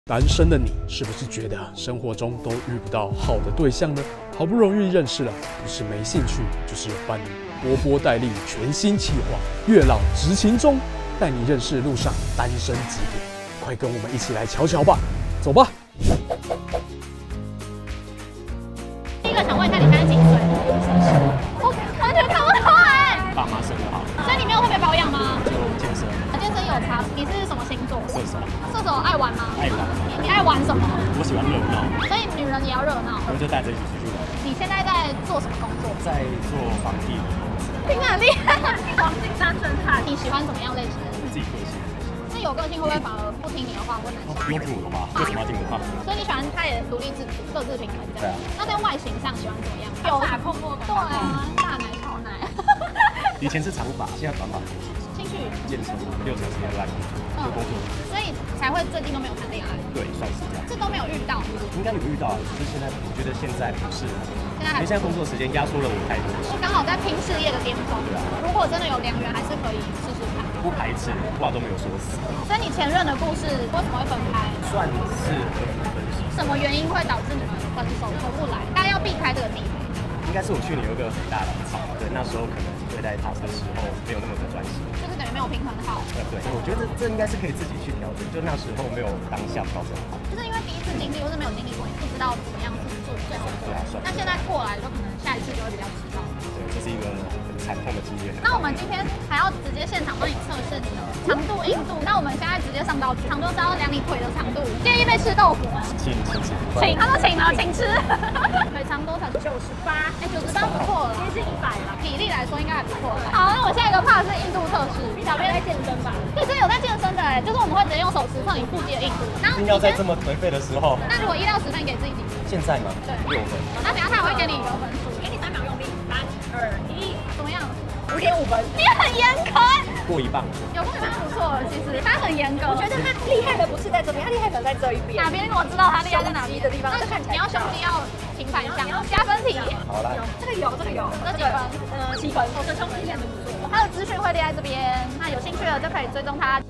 单身的你是不是觉得生活中都遇不到好的对象呢？好不容易认识了，不是没兴趣，就是有伴侣。波波戴利全新企划《月老执勤中》，带你认识路上单身几点，快跟我们一起来瞧瞧吧，走吧。 第一个想问一下，你现在几岁？我完全看不出来。 爸妈生得好， 所以你没有特别保养吗？ 就健身。 健身有差。你是什么星座？ 射手。 射手爱玩吗？ 爱玩。 你爱玩什么？ 我喜欢热闹。 所以女人也要热闹。 我就带着一起出去玩。 你现在在做什么工作？ 在做房地的投资。 听得很厉害，黄金单身汉。你喜欢什么样类型的人？ 自己个性。 是有个性会不会反而不听你的话，问男生？ 不用听我的话，为什么要听我的话？ 所以你喜欢他也独立自主、各自平衡这样。那在外形上喜欢怎么样？有打控过感。对啊，大奶小奶。 以前是长发，现在短发。 兴趣健身，6小时要来有工作， 所以才会最近都没有谈恋爱。 对，算是这样。 这都没有遇到。 应该有遇到，只是现在我觉得现在不是。 现在还。 因为现在工作时间压缩了我太多。 我刚好在拼事业的巅峰。 对啊。 如果真的有良缘，还是可以试试看。 不排斥，话都没有说死。 所以你前任的故事为什么会分开？ 算是合伙分手。 什么原因会导致你们分手合不来？大家要避开这个地雷。 应该是我去年有个很大的吵，对，那时候可能对待他的时候没有那么的专心， 就是等于没有平衡好。 对，我觉得这应该是可以自己去调整，就那时候没有当下调整好。 就是因为第一次经历或是没有经历过，你不知道怎么样是做最合适的。那现在过来就可能下一次就会比较知道。 对，这是一个很惨痛的经验。 那我们今天还要直接现场帮你测试你的长度、硬度。那我们现在直接上道具，长度是要量你腿的长度。介意被吃豆腐吗？ 请， 他说请了，请吃。腿长多少？98，98不错了，接近100了。体力来说应该还不错了。好，那我下一个怕是硬度测试。小编在健身吧？对，真的有在健身的哎，就是我们会直接用手持测你腹肌的硬度。 一定要在这么颓废的时候。 那如果1到10分，你给自己几分？ 现在吗？ 对 ，6分。 那等下他也会给你一个分数，给你3秒用力，3、2、1，怎么样？5.5分。你很严苛。 过一半。 有过一半不错了，其实他很严格。 我觉得他厉害的不是在这边，他厉害可能在这一边。 哪边我知道他厉害在哪边的地方，这看起来你要胸肌要平反向，加分题。 好来， 这个有，这几分 ？7分。我的胸肌练得不错。 他的资讯会列在这边，那有兴趣的就可以追踪他。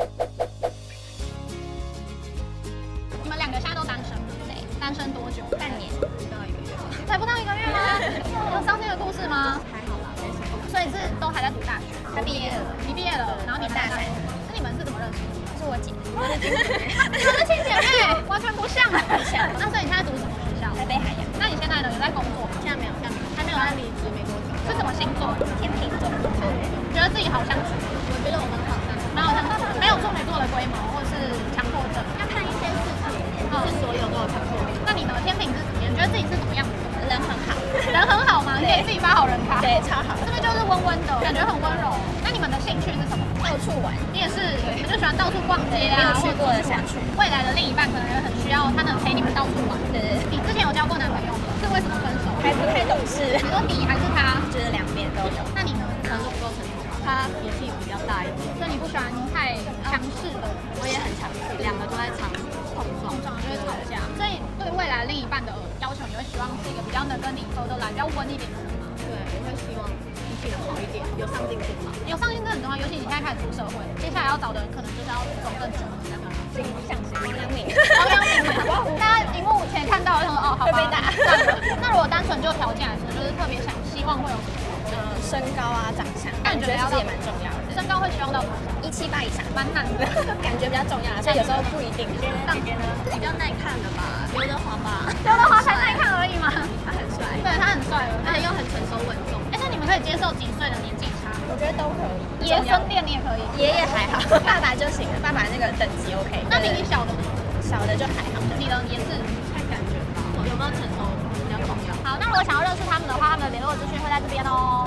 你们2个现在都单身吗？对，单身多久？ 半年，不到1个月。 才不到1个月吗？有伤心的故事吗？ 还好啦，没什么。 所以是都还在读大学？ 他毕业了， 你毕业了，然后你大3。那你们是怎么认识的？ 是我姐。 你们是亲姐妹，完全不像。那所以你现在读什么学校？ 台北海洋。 那你现在呢？有在工作吗？ 现在没有， 还没有在离职，没多久。是什么星座？ 天秤座。 觉得自己好相处？ 我觉得我们好相处， 蛮好相处，没有处女座的龟毛或是强迫症。 要看一些事情，不是所有都有强迫症。 那你呢？天秤是怎么样？你觉得自己是怎么样的？ 人很好， 人很好吗？你给自己发好人卡。 对，超好。 是不是就是温温的，感觉很温柔？那你们的兴趣是什么？ 到处玩。 你也是，你就喜欢到处逛街啊， 没有去过的想去。 未来的另一半可能也很需要他能陪你们到处玩。 对。 你之前有交过男朋友吗？是为什么分手？ 还不太懂事。 你说你还是他？ 觉得2边都有。 那你呢？ 可能不够成熟。他年纪比较大一点， 所以你不喜欢太强势的。 我也很强势，2个都在常碰撞就会吵架。所以对未来另一半的要求，你会希望是一个比较能跟你合得来、比较温一点的人吗？ 对，我会希望脾气好一点，有上进心嘛。 有上进心很重要，尤其你现在开始出社会，接下来要找的人可能就是要走更直的那个。 心不向前，王阳明。 大家荧幕前看到，想说哦，好会被打。 那如果单纯就条件来说，就是特别希望会有身高啊、长相，感觉其实也蛮重要的。 身高会希望到多少 ？178以上， 蛮难的， 感觉比较重要，所以有时候不一定。 上边呢比较耐看的吧，刘德华吧。 刘德华才耐看而已嘛。 他很帅， 对他很帅了， 而且又很成熟稳重。 哎，那你们可以接受几岁的年纪差？ 我觉得都可以。 爷孙恋你也可以， 爷爷还好，爸爸就行了，爸爸那个等级 OK。 那比你小的呢？ 小的就还好， 你的也是看感觉吧，有没有成熟比较重要。 好，那如果想要认识他们的话，他们的联络资讯会在这边哦。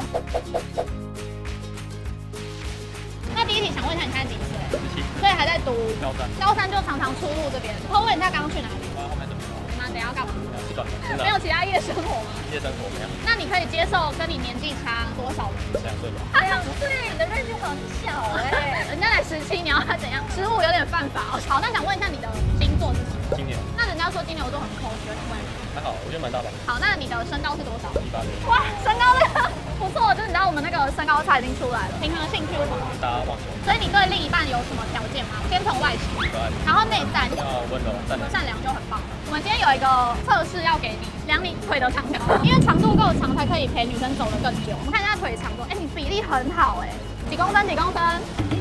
那第一题想问一下，你现在几岁？17，所以还在读高3。 高3就常常出入这边。我问一下，刚刚去哪里？ 后面这边。 那等一下要干嘛？ 吃饭。 没有其他夜生活吗？ 夜生活没有。 那你可以接受跟你年纪差多少的 ？2岁吧。 2岁，你的认知很小哎。 人家才17，你要他怎样？15有点犯法哦。好，那想问一下你的星座是什么？ 金牛。 那人家说金牛座很抠，觉得你会？ 还好，我觉得蛮大的。 好，那你的身高是多少 186。 哇，身高的不错，就是你知道我们那个身高差已经出来了。平常的兴趣是什么？ 打网球。 所以你对另一半有什么条件吗？先从外形，然后内在， 要温柔善良就很棒了。我们今天有一个测试要给你，量你腿的长度，因为长度够长才可以陪女生走得更久。我们看一下腿长度，你比例很好几公分？113公分，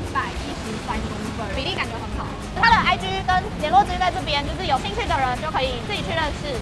比例感觉很好。他的 IG 跟联络资讯在这边，就是有兴趣的人就可以自己去认识。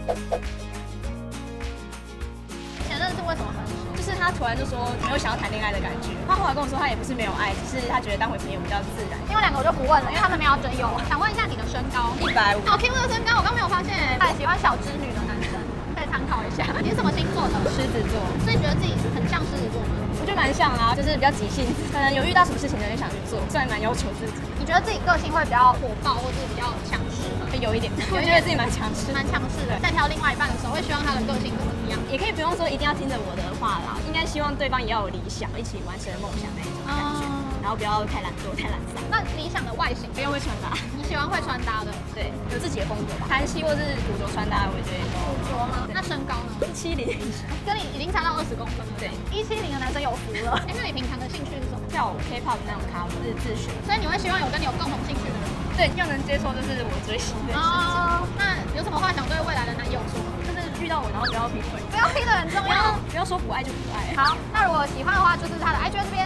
前任是为什么分手？ 就是他突然就说没有想要谈恋爱的感觉。他后来跟我说他也不是没有爱，只是他觉得当回朋友比较自然。 另外2个我就不问了，因为他们没有要真有。想问一下你的身高 ？150。 好 Q 的身高，我刚没有发现。他喜欢小织女的男生，可以参考一下。你是什么星座的？ 狮子座。 所以觉得自己很像狮子座吗？ 我觉得蛮像啊，就是比较急性子，可能有遇到什么事情就想去做，虽然蛮要求自己。 你觉得自己个性会比较火爆，或是比较强势吗？ 有一点，我觉得自己蛮强势， 的。在挑另外一半的时候，会希望他的个性怎么样？ 也可以不用说一定要听着我的话啦，应该希望对方也要有理想，一起完成梦想那一种感觉，然后不要太懒惰、太懒散。 那理想的外形， 不用会穿搭， 你喜欢会穿搭的？ 对，有自己的风格吧。韩系或是古着穿搭，我觉得都。 古着吗？那身高呢 ？170， 跟你已经差到20公分了。 对 ，170的男生有福了。那你平常的兴趣是什么？ 跳舞、K-pop 那种咖，我是自学。 所以你会希望有跟你有共同兴趣的人？ 对，又能接受就是我追星的事情。 那有什么话想对未来的男友说？ 就是遇到我，然后不要劈腿， 不要劈腿很重要， 不要说不爱就不爱。 好，那如果喜欢的话，就是他的 IG 这边。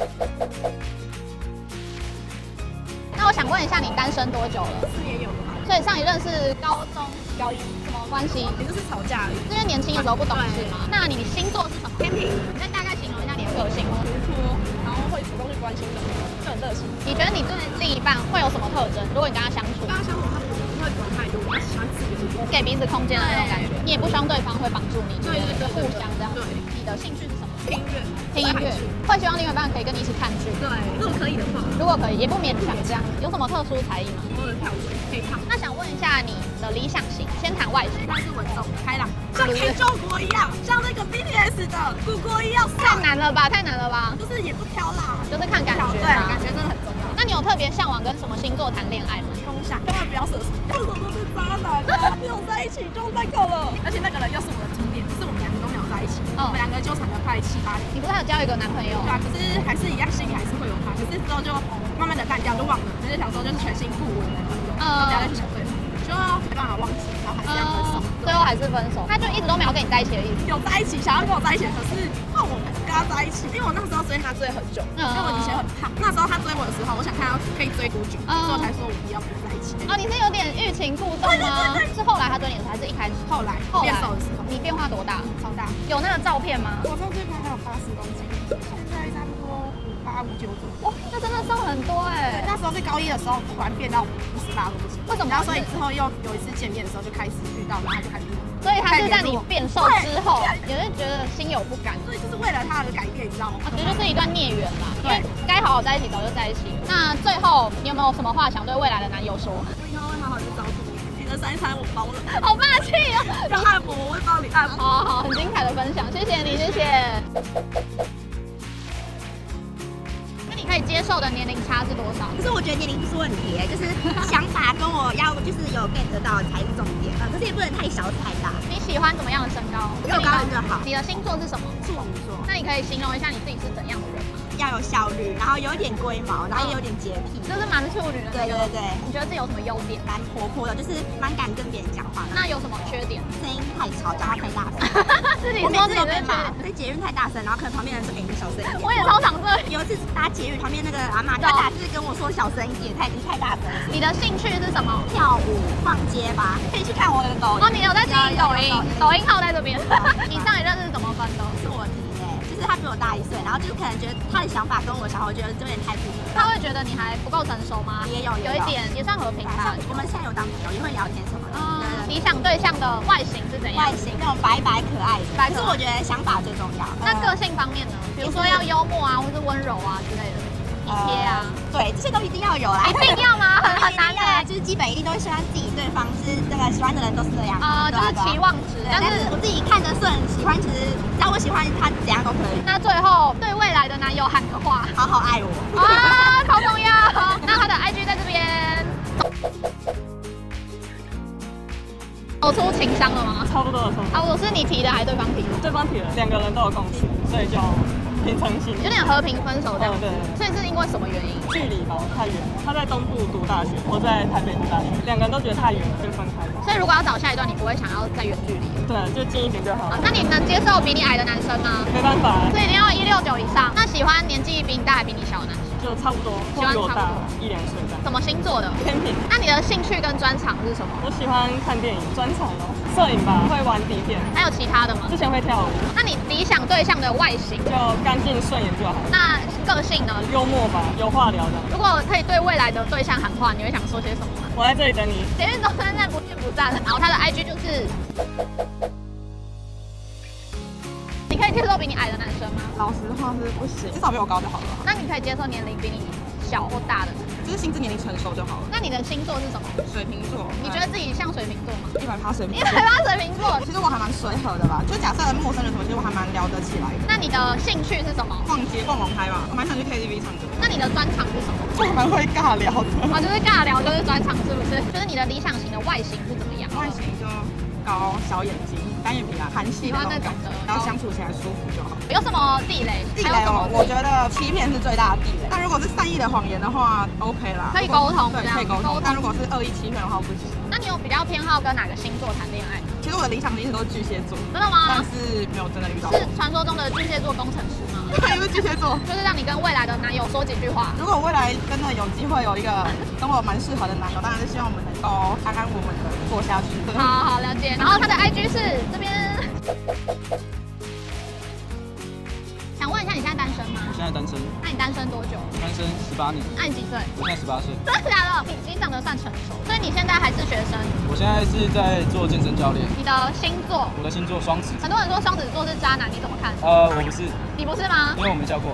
那我想问一下，你单身多久了 ？4年有了吧。 所以上一任是高中高1， 什么关系？ 也就是吵架而已。 是因为年轻的时候不懂事嘛？那你星座是什么？天秤。你再大概形容一下你的个性。 活泼，然后会主动去关心人，就很热心。 你觉得你对另一半会有什么特征？如果你跟他相处， 他不会管太多，他喜欢自己给彼此空间的那种感觉。你也不希望对方会绑住你， 对， 互相这样。 对。 你的兴趣是什么？ 听音乐。会希望另外一半可以跟你一起看剧。 对，如果可以的话。 如果可以，也不勉强这样。有什么特殊才艺吗？ 偶尔跳舞可以唱。 那想问一下你的理想型，先谈外形。 他是稳重、开朗，像黑中国一样，像那个 BTS 的古国一样。 太难了吧？太难了吧？ 就是也不挑啦， 就是看感觉。 对，感觉真的很重要。 那你有特别向往跟什么星座谈恋爱吗？ 风象，千万不要射手，射手都是渣男啊！没有在一起就那个了，而且那个人又是我的初恋，是我们2个都没有在一起，我们2个纠缠了快7、8年。 你不是还有交一个男朋友？ 对啊，可是还是一样，心里还是会有他，可是之后就慢慢的淡掉，就忘了，就是想说就是全心付我的男朋友，不要再去想对方，就没办法忘记，然后还是要分手， 最后还是分手。他就一直都没有跟你在一起的意思。 有在一起，想要跟我在一起，可是换我跟他在一起，因为我那时候追他追很久，因为我以前很胖，那时候他追我的时候，我想看他可以追多久，所以我才说我不要跟他在一起。 你是有点欲擒故纵吗？是后来他追你的时候，还是一开始？ 后来变瘦的时候。 你变化多大？ 超大。 有那个照片吗？ 我上最胖还有80公斤，现在差不多58、59左右。 哇，那真的瘦很多那时候在高1的时候，突然变到58公斤。 为什么？ 然后所以之后又有一次见面的时候就开始遇到，然后就开始。 所以他是在你变瘦之后，有人觉得心有不甘。 所以就是为了他的改变，你知道吗？ 我觉得就是一段孽缘啦，因为该好好在一起早就在一起。那最后你有没有什么话想对未来的男友说？ 我以后会好好去照顾你，你的3餐我包了。 好霸气哦！ 要按摩我会帮你按摩。 好，很精彩的分享，谢谢你，谢谢。可以接受的年龄差是多少？ 可是我觉得年龄不是问题，就是想法跟我要就是有 get 到才是重点。可是也不能太小太大。 你喜欢怎么样的身高？ 够高就好。 你的星座是什么？ 处女座。 那你可以形容一下你自己是怎样的人吗？ 要有效率，然后有一点龟毛，然后也有点洁癖， 就是蛮处女的。 对。 你觉得自己有什么优点？ 蛮活泼的，就是蛮敢跟别人讲话的。 那有什么缺点？ 声音太吵，讲话太大声。 自己说自己被骂， 在捷运太大声，然后可能旁边人说你小声一点。 我也超常这。 有一次搭捷运，旁边那个阿嬷就打字跟我说小声一点，他已经太大声了。 你的兴趣是什么？ 跳舞、逛街吧，可以去看我的抖音。 你有在经营抖音？抖音号在这边。你上一任是怎么分的？ 是我提的，就是他比我大1岁，然后就是可能觉得他的想法跟我的想法，我觉得有点太不一样。 他会觉得你还不够成熟吗？ 也有一点，也算和平吧。 我们现在有当朋友，也会聊天什么的。 理想对象的外形是怎样？ 外形那种白白可爱的，可是我觉得想法最重要。 那个性方面呢？比如说要幽默啊，或是温柔啊之类的。体贴啊， 对，这些都一定要有啦。 一定要吗？很难的， 就是基本一定都会希望自己对方是那个喜欢的人都是这样就是期望值。 但是我自己看得顺，喜欢其实只要我喜欢他怎样都可以。 那最后对未来的男友喊个话， 好好爱我啊，好重要。那他的 IG 在这边。 有出情商了吗？ 差不多的差不多。 啊，我是你提的还是对方提的？ 对方提了，2个人都有共识，所以就平常心， 有点和平分手这样。 对。 所以是因为什么原因？ 距离吧，太远。他在东部读大学，我在台北读大学，2个人都觉得太远，就分开了。 所以如果要找下一段，你不会想要再远距离？ 对，就近一点就好。 那你能接受比你矮的男生吗？ 没办法， 所以一定要169以上。那喜欢年纪比你大还比你小的男生？ 就差不多， 喜欢比我大1、2岁这样。 什么星座的？ 天平。 那你的兴趣跟专长是什么？ 我喜欢看电影，专长哦，摄影吧，会玩底片。 还有其他的吗？ 之前会跳舞。 那你理想对象的外形？ 就干净顺眼就好。 那个性呢？ 幽默吧，有话聊的。如果可以对未来的对象喊话，你会想说些什么吗？ 我在这里等你。 捷运中山站不见不散。然后他的 IG 就是。你可以接受比你矮的男生吗？ 老实话是不行，至少比我高就好了。 那你可以接受年龄比你小或大的男生？ 就是心智年龄成熟就好了。 那你的星座是什么？ 水瓶座。 你觉得自己像水瓶座吗 ？100%水瓶座。 180水瓶座。 其实我还蛮随和的吧，就假设陌生人什么，其实我还蛮聊得起来的。 那你的兴趣是什么？ 逛街、逛网拍吧，我蛮想去 KTV 唱歌。 那你的专长是什么？ 我蛮会尬聊的。 就是尬聊就是专长是不是？就是你的理想型的外形是怎么样？ 外形就高，小眼睛，单眼皮啊，韩系的那种的，然后相处起来舒服就好。 有什么地雷？ 地雷哦，我觉得欺骗是最大的地雷。但如果是善意的谎言的话 ，OK 啦， 可以沟通， 对，可以沟通。但如果是恶意欺骗的话，不行。 那你有比较偏好跟哪个星座谈恋爱？ 其实我的理想型一直都是巨蟹座。 真的吗？ 但是没有真的遇到。 是传说中的巨蟹座工程师吗？ 对，是巨蟹座。 就是让你跟未来的男友说几句话。 如果未来真的有机会有一个跟我蛮适合的男友，当然是希望我们能够安安稳稳的过下去。 好了解。然后他的 IG 是这边。想问一下，你现在单身吗？ 我现在单身。 那你单身多久？ 单身18年。 那你几岁？ 我现在18岁。 真的假的？你已经长得算成熟，所以你现在还是学生。 我现在是在做健身教练。 你的星座？ 我的星座双子。 很多人说双子座是渣男，你怎么看？ 我不是。 你不是吗？ 因为我没教过。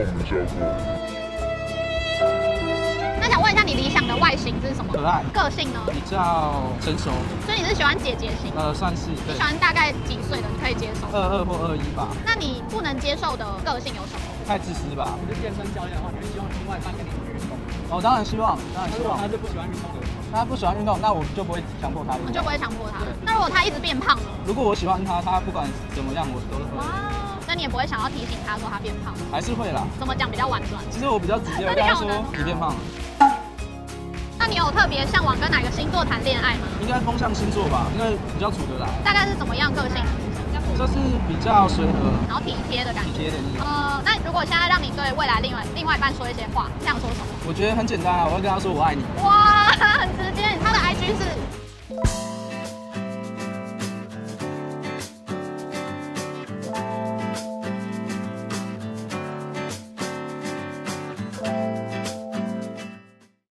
那想问一下，你理想的外形是什么？ 可爱。 个性呢？ 比较成熟。 所以你是喜欢姐姐型？ 算是。 你喜欢大概几岁的？你可以接受 ？22或21吧。 那你不能接受的个性有什么？ 太自私吧。 你是健身教练的话，你会希望另外一半跟你运动？ 当然希望，当然希望。 他是不喜欢运动的。 他不喜欢运动，那我就不会强迫他。 我就不会强迫他。那如果他一直变胖呢？ 如果我喜欢他，他不管怎么样，我都会。 哇，那你也不会想要提醒他说他变胖？ 还是会啦。 怎么讲比较婉转？ 其实我比较直接，我跟他说你变胖了。 那你有特别向往跟哪个星座谈恋爱吗？ 应该风象星座吧，因为比较处得来。 大概是怎么样个性？ 就是比较随和， 然后体贴的感觉。 体贴的意思。 那如果现在让你对未来另外一半说一些话，你想说什么？ 我觉得很简单啊，我会跟他说我爱你。 哇，很直接。他的 IG 是。